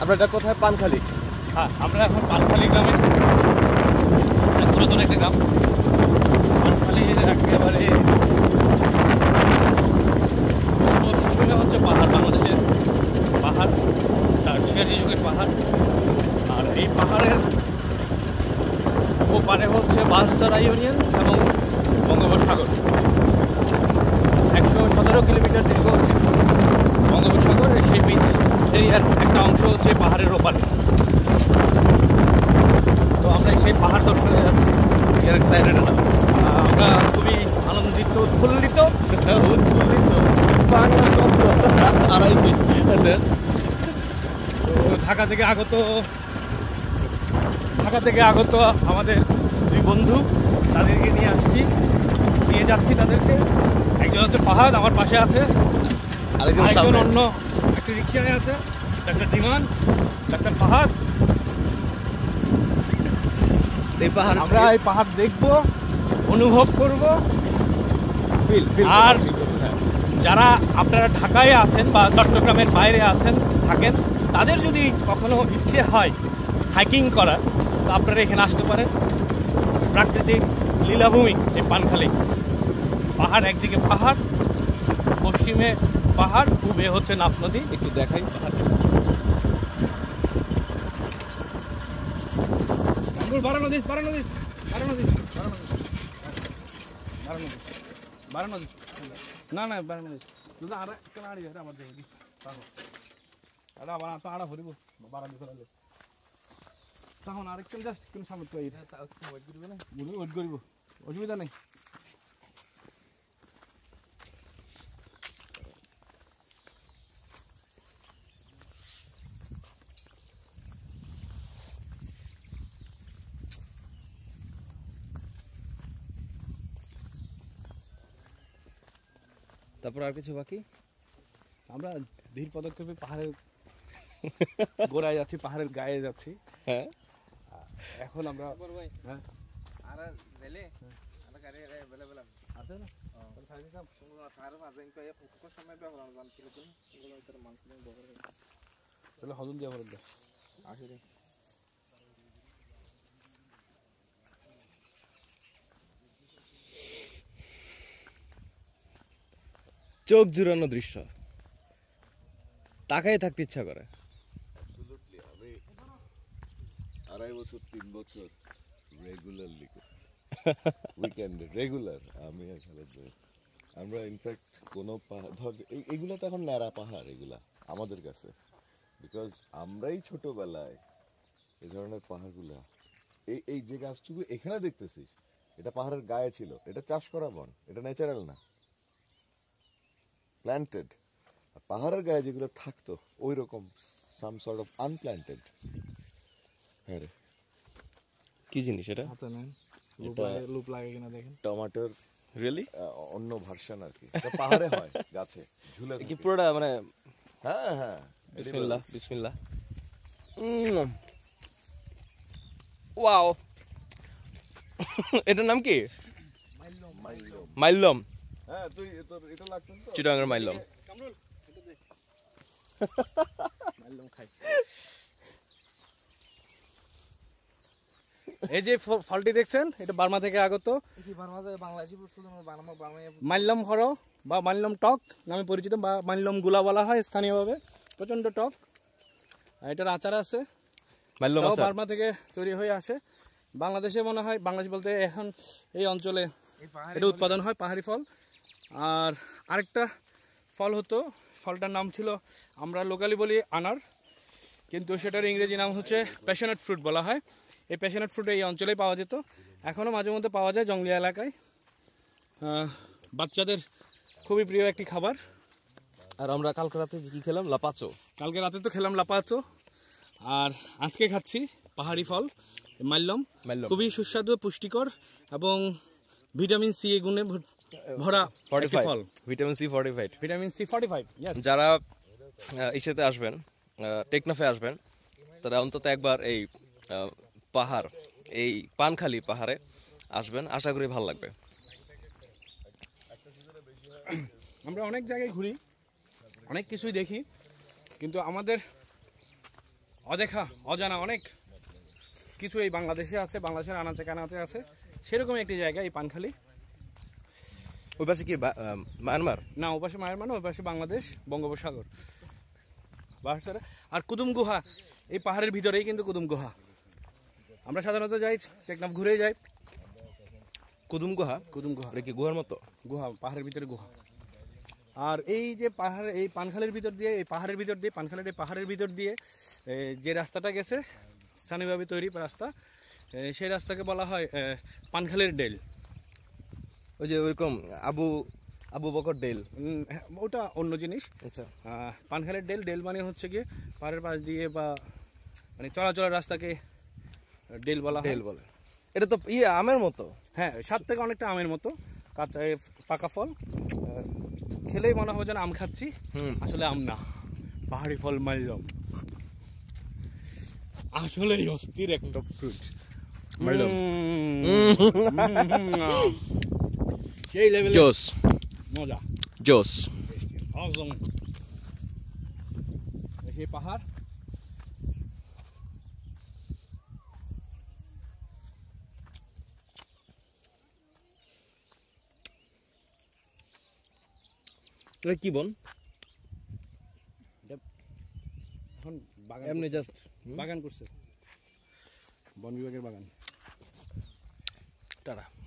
আপনারটা কোথায়? পানখালি। হ্যাঁ, আমরা এখন পানখালি গ্রামে, পুরাতন একটা গ্রাম। পানখালি একেবারে হচ্ছে পাহাড়, বাংলাদেশের পাহাড়, টারশিয়ারি যুগের পাহাড়। আর এই পাহাড়ের ওপারে হচ্ছে বালসারা ইউনিয়ন এবং বঙ্গোপসাগর। 117 কিলোমিটার দীর্ঘ হচ্ছে বঙ্গোপসাগর। সেই বিচ এরিয়ার একটা অংশ হচ্ছে পাহাড়ের ওপারে। তো আমরা সেই পাহাড় দর্শনে যাচ্ছি। এক্সাইটেড না? আমরা খুবই আনন্দিত, উৎফুল্লিত। বাংলা শব্দ আড়াই ফিট। তো ঢাকা থেকে আগত আমাদের দুই বন্ধু, তাদেরকে নিয়ে যাচ্ছি তাদেরকে। একজন হচ্ছে ফাহাদ, আমার পাশে আছে। আরেকজন অন্য একটা রিক্সায় আছে, ডাক্তার ডিমান, ডাক্তার ফাহাদ। আমরা এই পাহাড় দেখবো, অনুভব করব। আর যারা আপনারা ঢাকায় আছেন বা চট্টগ্রামের বাইরে থাকেন, তাদের যদি কখনো ইচ্ছে হয় হাইকিং করার, তো আপনারা এখানে আসতে পারেন। প্রাকৃতিক লীলাভূমি এই পানখালি পাহাড়, একদিকে পাহাড়, পশ্চিমে পাহাড়, পূবে হচ্ছে নাফ নদী। একটু দেখাই পাহাড়। তখন আরেকজন জাস্ট কোন সামনে ওয়েট করব, অসুবিধা নেই। তারপর আর কিছু বাকি? আমরা ধীর পদক্ষেপে পাহাড়ের গোড়ায় যাচ্ছি, পাহাড়ের গায়ে যাচ্ছি। হ্যাঁ, এখন আমরা হজম দিয়া ভরে আসে। চোখ জুড়ানো দৃশ্য, তাকায় থাকতে ইচ্ছা করে। আমি 2.5 বছর 3 বছর রেগুলারলি উইকেন্ডে রেগুলার আমি আর খালেদ ভাই, আমরা ইনফ্যাক্ট কোনো ধর এইগুলো তো এখন ন্যাড়া পাহাড়, এগুলা আমাদের কাছে, বিকজ আমরাই ছোটবেলায় এই ধরনের পাহাড়গুলা, এই যে গাছটুকু এখানে দেখতেছিস, এটা পাহাড়ের গায়ে ছিল, এটা চাষ করা বন, এটা ন্যাচারাল না, প্ল্যান্টেড। আর পাহাড়ের গায়ে যেগুলো থাকতো ওই রকম সাম সর্ট অফ আনপ্ল্যান্টেড। হ্যাঁ রে, কি জিনিস এটা? লুপ লাগে কিনা দেখেন। টমেটোর রিয়েলি অন্য ভার্সন আর কি, এটা পাহাড়ে হয়, গাছে ঝুলে কি পুরোটা মানে? হ্যাঁ হ্যাঁ, বিসমিল্লাহ বিসমিল্লাহ। ওয়াও, এটার নাম কি? মাইলম। হ্যাঁ, তুই এটা লাগতো তো চিটাগাঙ্গের মাইলম। এই যে ফলটি দেখছেন, এটা বার্মা থেকে আগত মাল্যম হর বা মাল্যম টক নামে পরিচিত, বা মাল্যম গুলা বলা হয় স্থানীয়ভাবে। প্রচণ্ড টক। এটার আচার আছে, মাইলম আচার বার্মা থেকে তৈরি হয়ে আসে। বাংলাদেশে মনে হয়, বাংলাদেশ বলতে এখন এই অঞ্চলে এটা উৎপাদন হয়, পাহাড়ি ফল। আর আরেকটা ফল হতো, ফলটার নাম ছিল, আমরা লোকালি বলি আনার, কিন্তু সেটার ইংরেজি নাম হচ্ছে প্যাশনেট ফ্রুট বলা হয়। এই প্যাশনেট ফ্রুট এই অঞ্চলেই পাওয়া যেত, এখনও মাঝে মধ্যে পাওয়া যায় জঙ্গলি এলাকায়। বাচ্চাদের খুবই প্রিয় একটি খাবার। আর আমরা কালকে রাতে কি খেলাম? লাপাচো। কালকে রাতে তো খেলাম লাপাচো, আর আজকে খাচ্ছি পাহাড়ি ফল মাল্যম। খুবই সুস্বাদু, পুষ্টিকর এবং ভিটামিন সি গুণে ভরা ফল। Vitamin C 45। Vitamin C 45। যারা ইসেতে আসবেন, টেকনাফে আসবেন, তারা অন্তত একবার এই পাহাড়, এই পানখালি পাহাড়ে আসবেন, আশা করি ভালো লাগবে। আমরা অনেক জায়গায় ঘুরি, অনেক কিছুই দেখি, কিন্তু আমাদের অদেখা অজানা অনেক কিছু এই বাংলাদেশে আছে, বাংলাদেশের আনাচে কানাচে আছে, সেরকম একটি জায়গা এই পানখালি। ওই পাশে কি মায়ানমার? না, ওপাশে মায়ানমার, ওই পাশে বাংলাদেশ, বঙ্গোপসাগর। আর কুতুম গুহা এই পাহাড়ের ভিতরেই কিন্তু কুতুম গুহা। আমরা সাধারণত যাই টেকনাফ ঘুরে যাই। কুদুম গুহা? কুতুম গুহা, এটা কি গুহার মতো? গুহা, পাহাড়ের ভিতরে গুহা। আর এই যে পাহাড়, এই পানখালের ভিতর দিয়ে, এই পাহাড়ের ভিতর দিয়ে, পানখালের এই পাহাড়ের ভিতর দিয়ে যে রাস্তাটা গেছে, স্থানীয়ভাবে তৈরি রাস্তা, সেই রাস্তাকে বলা হয় পানখালের ডেল। ওই যে ওইরকম আবু আবু বকর ডেল, ওটা অন্য জিনিস। আচ্ছা। পানখালের ডেল, ডেল মানে হচ্ছে গিয়ে পাহাড়ের পাশ দিয়ে বা মানে চলাচলের রাস্তাকে ডেল বলা হয়। ডেল বলে। এটা তো আমের মতো। হ্যাঁ, স্বাদ থেকে অনেকটা আমের মতো, কাঁচা পাকা ফল, খেলেই মনে হবে যেন আম খাচ্ছি, আসলে আম না, পাহাড়ি ফল মাইলম। আসলেই অস্থির একটা ফ্রুট মাইলম। সেই লেভেলে জোস মজা, জোস। awesome। সেই পাহাড়, এটা কি বন? এখন বাগান, এমনি জাস্ট বাগান করছে, বন বিভাগের বাগান। টাটা।